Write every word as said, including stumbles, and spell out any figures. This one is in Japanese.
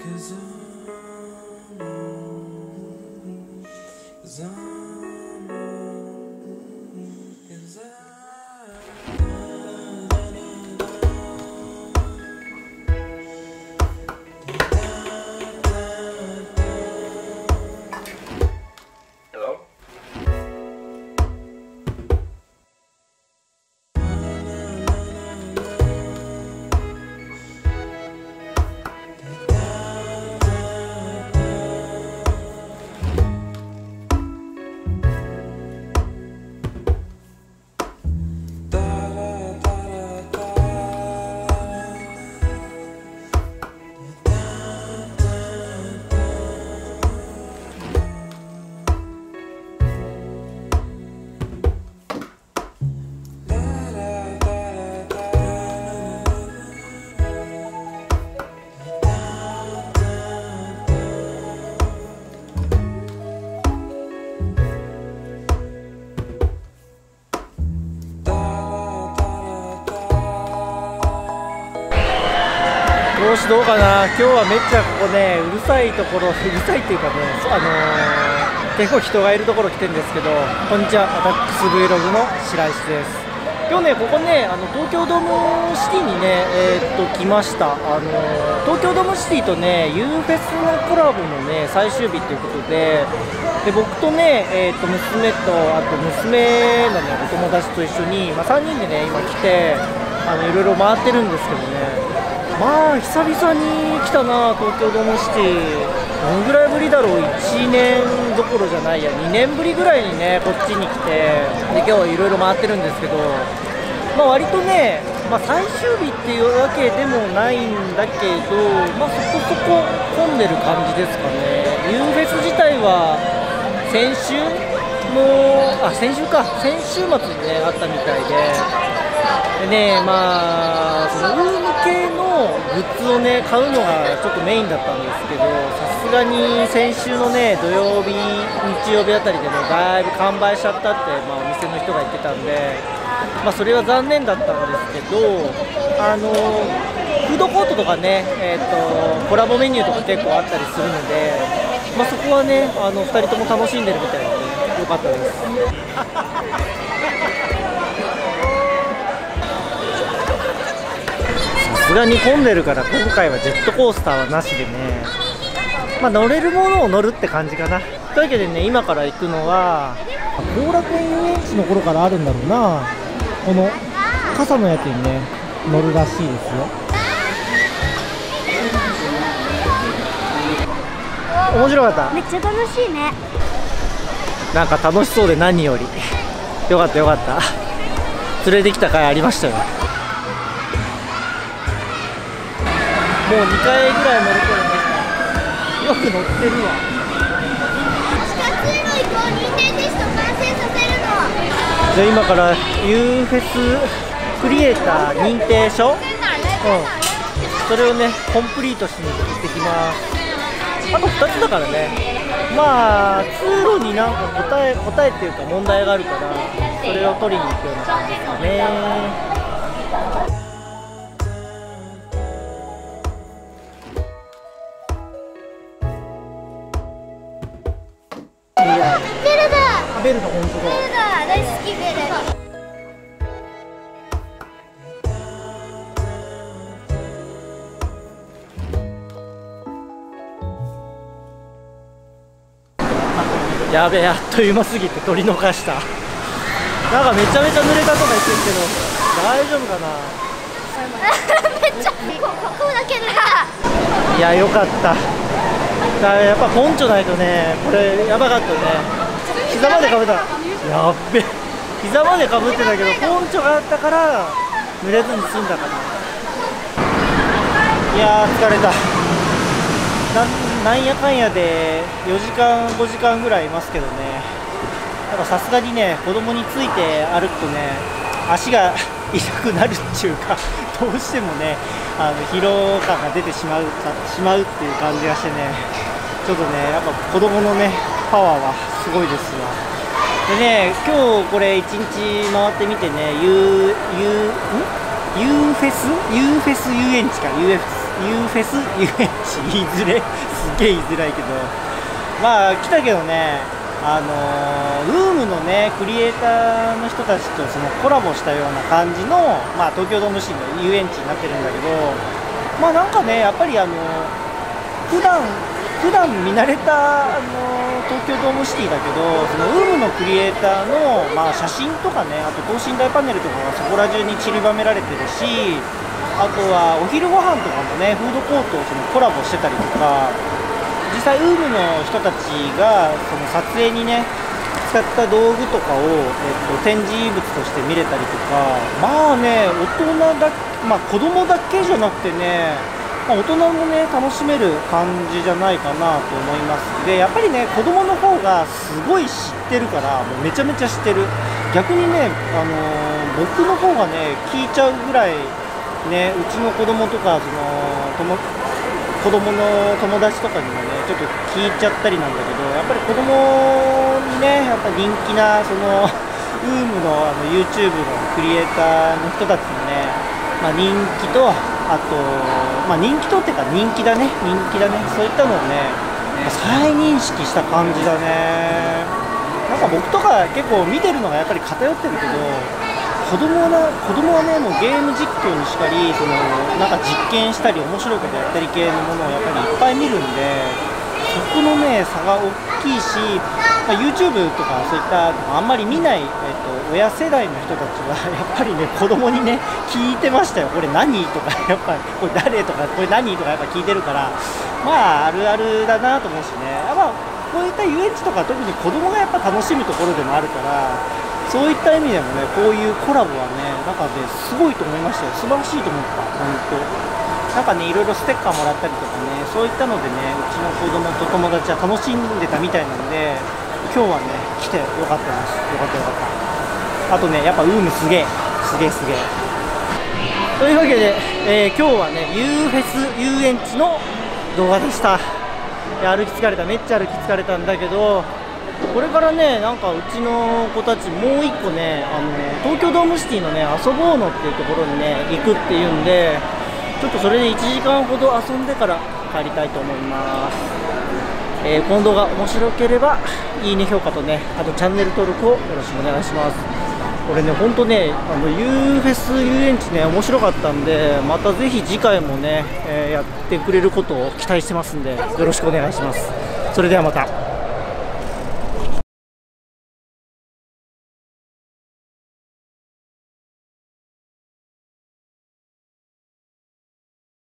調子どうかな。今日はめっちゃここね、うるさいところ、うるさいっていうかね、あのー、結構人がいるところ来てるんですけど、こんにちは、私 Vlog の白石です。今日ね、ここね、あの東京ドームシティにね、えー、っと来ました。あのー、東京ドームシティとね、ユーフェスのコラボのね、最終日ということで、で僕とね、えー、っと娘と、あと娘のね、お友達と一緒に、まあ、さんにんでね、今来て、あのいろいろ回ってるんですけどね。まあ久々に来たな、東京ドームシティ。どのぐらいぶりだろう、いちねんどころじゃないや、にねんぶりぐらいにね、こっちに来て、で今日いろいろ回ってるんですけど、まあ、割とね、まあ、最終日っていうわけでもないんだけど、まあ、そこそこ混んでる感じですかね。ユーフェス自体は先週の、あ、先週か、先週末にね、あったみたいで。でね、まあ、そのウーム系のグッズをね買うのがちょっとメインだったんですけど、さすがに先週のね土曜日、日曜日あたりでねだいぶ完売しちゃったって、まあ、お店の人が言ってたんで、まあ、それは残念だったんですけど、あのフードコートとかね、えー、とコラボメニューとか結構あったりするので、まあ、そこはねあのふたりとも楽しんでるみたいで、ね、よかったです。さすがに混んでるから今回はジェットコースターはなしでね、まあ、乗れるものを乗るって感じかな。というわけでね、今から行くのは後楽園遊園地の頃からあるんだろうな、この傘のやつにね乗るらしいですよ。面白かった。 めっちゃ楽しいね。 なんか楽しそうで何よりよかったよかった。連れてきた甲斐ありましたよ。もうにかいぐらい乗るからね、よく乗ってるわ。 地下通路行こう、認定テスト完成させるの。 じゃあ今からユーフェスクリエイター認定証、うん、それをねコンプリートしに行ってきます。あとふたつだからね、まあ通路になんか答え答えっていうか問題があるから、それを取りに行くような感じですかね。ベルだ、本当だ。 ベルだ、大好きベル。 やべえ、あっという間すぎて取り逃した。なんかめちゃめちゃ濡れたとか言ってるけど大丈夫かな。 めっちゃここだけだ。 いや、よかった。だからやっぱポンチョないとね、これやばかったね。膝までかぶった。やっべ、膝までかぶってたけどポンチョがあったから濡れずに済んだかな。いやー疲れた。な, なんやかんやでよじかんごじかんぐらいいますけどね、やっぱさすがにね子供について歩くとね足が痛くなるっていうか、どうしてもねあの疲労感が出てしまうかしまうっていう感じがしてね、ちょっとねやっぱ子供のねパワーはすごいですわ。でね、今日これいちにち回ってみてね、ユーユーユーフェスユーフェス遊園地か ユーエフ U フェス遊園地言いづれすげえ言いづらいけど、まあ来たけどね、あのー、ウームのねクリエイターの人たちとそのコラボしたような感じの、まあ、東京ドームシティの遊園地になってるんだけど、まあなんかねやっぱりあの普段普段見慣れた、あのー、東京ドームシティだけど、そのウームのクリエイターの、まあ、写真とかね、あと等身大パネルとかがそこら中に散りばめられてるし、あとはお昼ご飯とかもねフードコートをそのコラボしてたりとか、実際ウームの人たちがその撮影にね使った道具とかを、えっと、展示物として見れたりとか、まあね大人だ、まあ、子供だけじゃなくてね、まあ、大人もね楽しめる感じじゃないかなと思います。でやっぱりね子供の方がすごい知ってるから、もうめちゃめちゃ知ってる。逆にね、あのー、僕の方がね聞いちゃうぐらいね、うちの子供とかそのとも子供の友達とかにもねちょっと聞いちゃったりなんだけど、やっぱり子供にねやっぱ人気なそのウームの、あの YouTube のクリエイターの人たちのね、まあ、人気とあと、まあ、人気とっていうか人気だね人気だねそういったのをね再認識した感じだね。なんか僕とか結構見てるのがやっぱり偏ってるけど、子供な子供はねもうゲーム実況にしかり、そのなんか実験したり面白いことやったり系のものをやっぱりいっぱい見るんで、そこのね差が大きいし、まあ、YouTube とかそういったあんまり見ない、えっと、親世代の人たちはやっぱりね子供にね聞いてましたよ。これ何とかやっぱこれ誰とかこれ何とかやっぱ聞いてるから、まああるあるだなと思うしね。やっぱこういった遊園地とか特に子供がやっぱ楽しむところでもあるから、そういった意味でもねこういうコラボはねなんかねすごいと思いましたよ。素晴らしいと思った。本当なんかねいろいろステッカーもらったりとかね、そういったのでねうちの子供と友達は楽しんでたみたいなんで、今日はね来てよかったです。よかったよかった。あとねやっぱウームすげえすげえすげえというわけで、えー、今日はね U フェス遊園地の動画でした。いや歩き疲れた、めっちゃ歩き疲れたんだけど、これからねなんかうちの子たちもう一個ね、あの東京ドームシティのね遊ぼうのっていうところにね行くっていうんで、ちょっとそれでいちじかんほど遊んでから帰りたいと思います。えー、この動画面白ければいいね評価とね、あとチャンネル登録をよろしくお願いします。これねほんとねあの U フェス遊園地ね面白かったんで、またぜひ次回もね、えー、やってくれることを期待してますんでよろしくお願いします。それではまた。